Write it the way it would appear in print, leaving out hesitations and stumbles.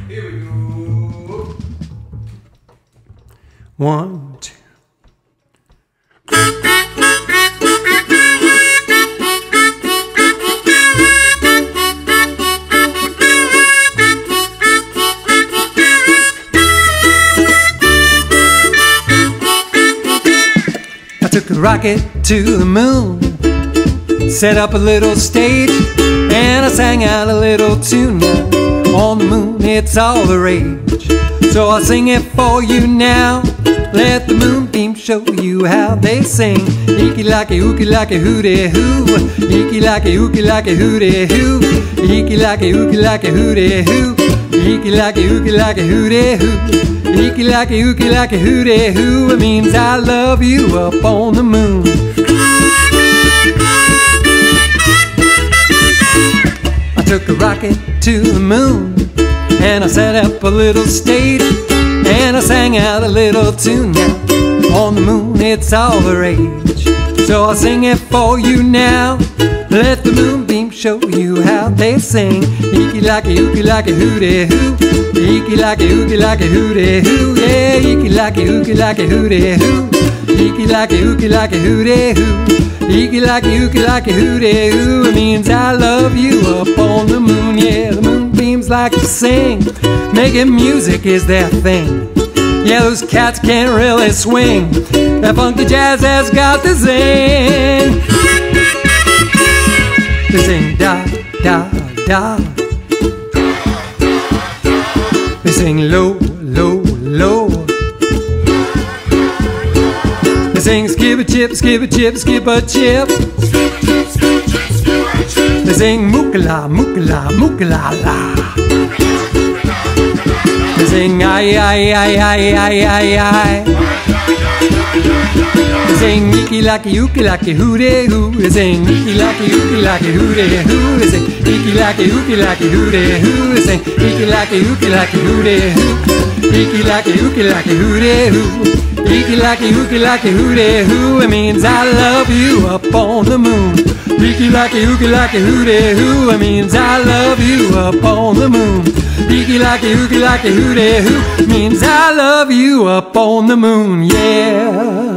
Here we go. 1, 2. I took a rocket to the moon, set up a little stage, and I sang out a little tune. On the moon, it's all the rage. So I'll sing it for you now. Let the moonbeam show you how they sing. Eeki-laki, ookie-laki, hooty-hoo. Eeki-laki, ookie-laki, hooty-hoo. Eeki-laki, ookie-laki, hooty-hoo. Eeki-laki, ookie-laki, hooty-hoo. Eeki-laki, ookie-laki, hooty-hoo. It means I love you up on the moon. I took a rocket to the moon, and I set up a little stage, and I sang out a little tune. Now on the moon it's all the rage, so I'll sing it for you now. Let the moonbeam show you how they sing. Eeki-laki, ookie-laki, hooty-hoo. Eeki-laki, ookie-laki, hooty-hoo. Yeah, eeki-laki, ookie-laki, hooty-hoo. Eeki-laki, ookie-laki, hooty-hoo. Eeki-laki, ookie-laki, hooty-hoo. It means I love you up on the moon. Yeah, the moonbeams like to sing. Making music is their thing. Yeah, those cats can't really swing. That funky jazz has got to sing. They sing da, da, da. They sing low, low, low. They sing skip a chip, skip a chip, skip a chip. They sing mookala, mookala, mookala la. They sing ay, ay, ay, ay, ay, ay, ay. They sing eeki-laki, ookie-laki, hooty-hoo. They sing eeki-laki, ookie-laki, hooty-hoo. They sing eeki-laki, ookie-laki, hooty-hoo. They sing eeki-laki, ookie-laki, hooty-hoo. Eeki-laki, ookie-laki, hooty-hoo. Eeki-laki, ookie-laki, hooty-hoo. It means I love you up on the moon. Eeki-laki, ookie-laki, hooty-hoo. It means I love you up on the moon. Eeki-laki, ookie-laki, hooty-hoo. Means I love you up on the moon, yeah.